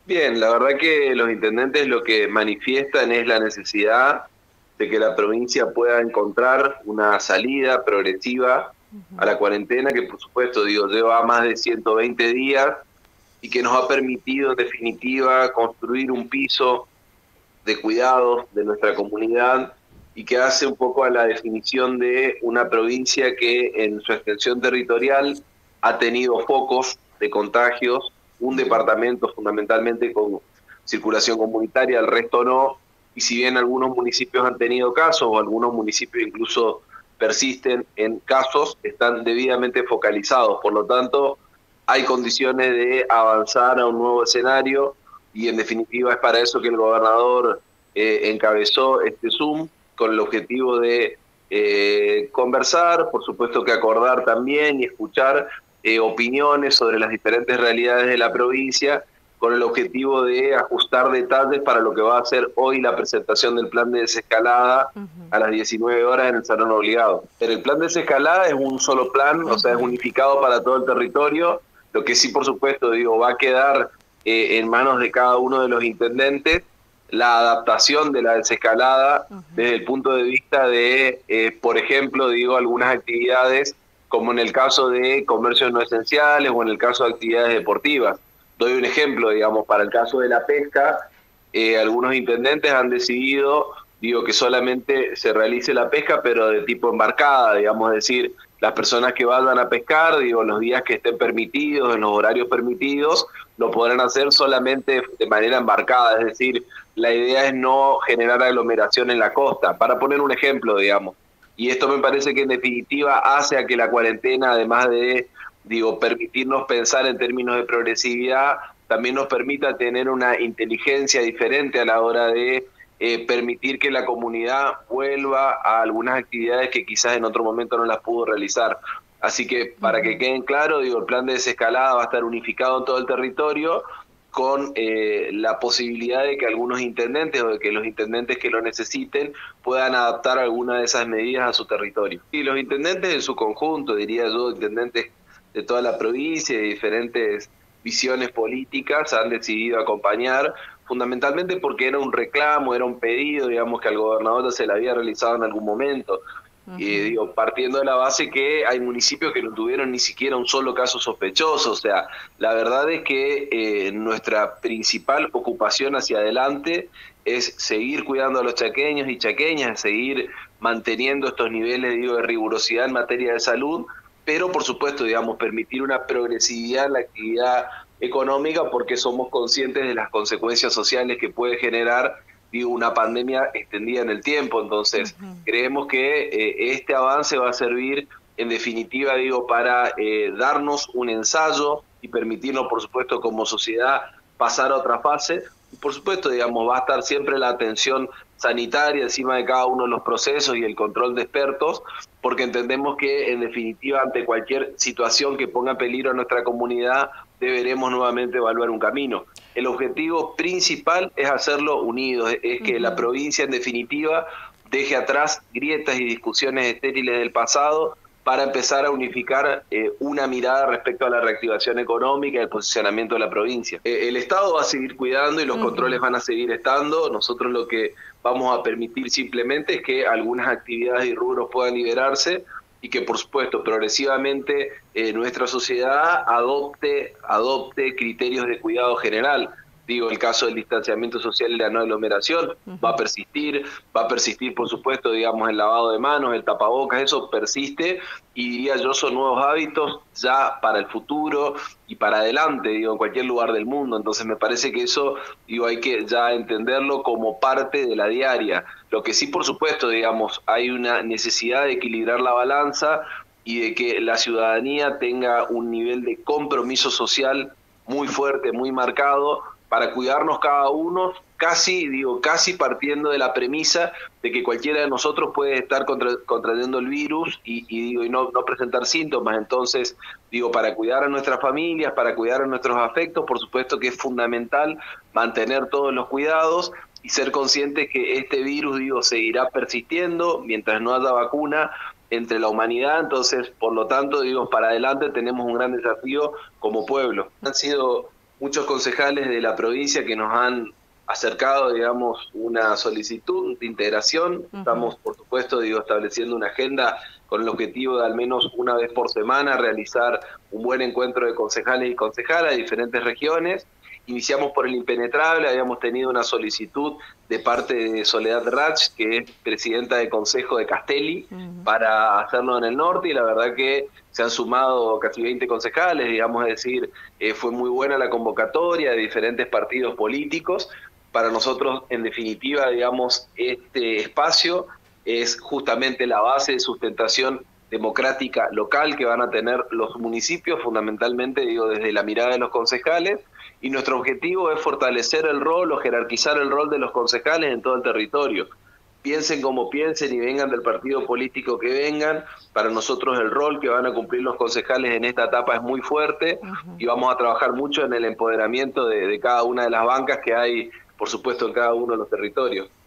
Bien, la verdad que los intendentes lo que manifiestan es la necesidad de que la provincia pueda encontrar una salida progresiva a Ujú. la cuarentena, que por supuesto, lleva más de 120 días y que nos ha permitido en definitiva construir un piso de cuidados de nuestra comunidad y que hace un poco a la definición de una provincia que en su extensión territorial ha tenido focos de contagios, un Ujú. departamento fundamentalmente con circulación comunitaria, el resto no, y si bien algunos municipios han tenido casos o algunos municipios incluso persisten en casos, están debidamente focalizados, por lo tanto hay condiciones de avanzar a un nuevo escenario y en definitiva es para eso que el gobernador encabezó este Zoom con el objetivo de conversar, por supuesto que acordar también y escuchar opiniones sobre las diferentes realidades de la provincia, con el objetivo de ajustar detalles para lo que va a ser hoy la presentación del plan de desescalada Ujú. a las 19 horas en el Salón Obligado. Pero el plan de desescalada es un solo plan, o sea, es Ujú. unificado para todo el territorio, lo que sí, por supuesto, va a quedar en manos de cada uno de los intendentes la adaptación de la desescalada Ujú. desde el punto de vista de, por ejemplo, algunas actividades como en el caso de comercios no esenciales o en el caso de actividades deportivas. Doy un ejemplo, para el caso de la pesca, algunos intendentes han decidido, que solamente se realice la pesca, pero de tipo embarcada, es decir, las personas que vayan a pescar, los días que estén permitidos, en los horarios permitidos, lo podrán hacer solamente de manera embarcada, es decir, la idea es no generar aglomeración en la costa. Para poner un ejemplo, y esto me parece que en definitiva hace a que la cuarentena, además de, permitirnos pensar en términos de progresividad, también nos permita tener una inteligencia diferente a la hora de permitir que la comunidad vuelva a algunas actividades que quizás en otro momento no las pudo realizar. Así que para que Ujú. queden claro, el plan de desescalada va a estar unificado en todo el territorio con la posibilidad de que algunos intendentes o de que los intendentes que lo necesiten puedan adaptar alguna de esas medidas a su territorio. Y los intendentes en su conjunto, diría yo, intendentes de toda la provincia y de diferentes visiones políticas han decidido acompañar, fundamentalmente porque era un reclamo, era un pedido, que al gobernador ya se le había realizado en algún momento. Ujú. Partiendo de la base que hay municipios que no tuvieron ni siquiera un solo caso sospechoso, o sea, la verdad es que nuestra principal ocupación hacia adelante es seguir cuidando a los chaqueños y chaqueñas, seguir manteniendo estos niveles, de rigurosidad en materia de salud, pero por supuesto, permitir una progresividad en la actividad económica porque somos conscientes de las consecuencias sociales que puede generar, una pandemia extendida en el tiempo. Entonces, Ujú. creemos que este avance va a servir en definitiva, para darnos un ensayo y permitirnos, por supuesto, como sociedad pasar a otra fase. Y por supuesto, va a estar siempre la atención sanitaria encima de cada uno de los procesos y el control de expertos, porque entendemos que en definitiva ante cualquier situación que ponga en peligro a nuestra comunidad deberemos nuevamente evaluar un camino. El objetivo principal es hacerlo unidos, es que la Ujú. provincia en definitiva deje atrás grietas y discusiones estériles del pasado para empezar a unificar una mirada respecto a la reactivación económica y el posicionamiento de la provincia. El Estado va a seguir cuidando y los controles Ujú. van a seguir estando. Nosotros lo que vamos a permitir simplemente es que algunas actividades y rubros puedan liberarse y que, por supuesto, progresivamente nuestra sociedad adopte criterios de cuidado general. El caso del distanciamiento social y la no aglomeración Ujú. va a persistir, por supuesto, el lavado de manos, el tapabocas, eso persiste y diría yo son nuevos hábitos ya para el futuro y para adelante, en cualquier lugar del mundo. Entonces me parece que eso, hay que ya entenderlo como parte de la diaria. Lo que sí, por supuesto, hay una necesidad de equilibrar la balanza y de que la ciudadanía tenga un nivel de compromiso social muy fuerte, muy marcado, para cuidarnos cada uno, casi partiendo de la premisa de que cualquiera de nosotros puede estar contrayendo el virus y no presentar síntomas. Entonces, para cuidar a nuestras familias, para cuidar a nuestros afectos, por supuesto que es fundamental mantener todos los cuidados y ser conscientes que este virus, seguirá persistiendo mientras no haya vacuna entre la humanidad. Entonces, por lo tanto, para adelante tenemos un gran desafío como pueblo. Han sido muchos concejales de la provincia que nos han acercado, digamos, una solicitud de integración. Estamos, por supuesto, estableciendo una agenda con el objetivo de al menos una vez por semana realizar un buen encuentro de concejales y concejalas de diferentes regiones. Iniciamos por el impenetrable, habíamos tenido una solicitud de parte de Soledad Rach, que es presidenta del Consejo de Castelli, para hacerlo en el norte, y la verdad que se han sumado casi 20 concejales, digamos, es decir, fue muy buena la convocatoria de diferentes partidos políticos. Para nosotros, en definitiva, digamos, este espacio es justamente la base de sustentación democrática local que van a tener los municipios, fundamentalmente, desde la mirada de los concejales, y nuestro objetivo es fortalecer el rol o jerarquizar el rol de los concejales en todo el territorio. Piensen como piensen y vengan del partido político que vengan, para nosotros el rol que van a cumplir los concejales en esta etapa es muy fuerte, y vamos a trabajar mucho en el empoderamiento de cada una de las bancas que hay, por supuesto, en cada uno de los territorios.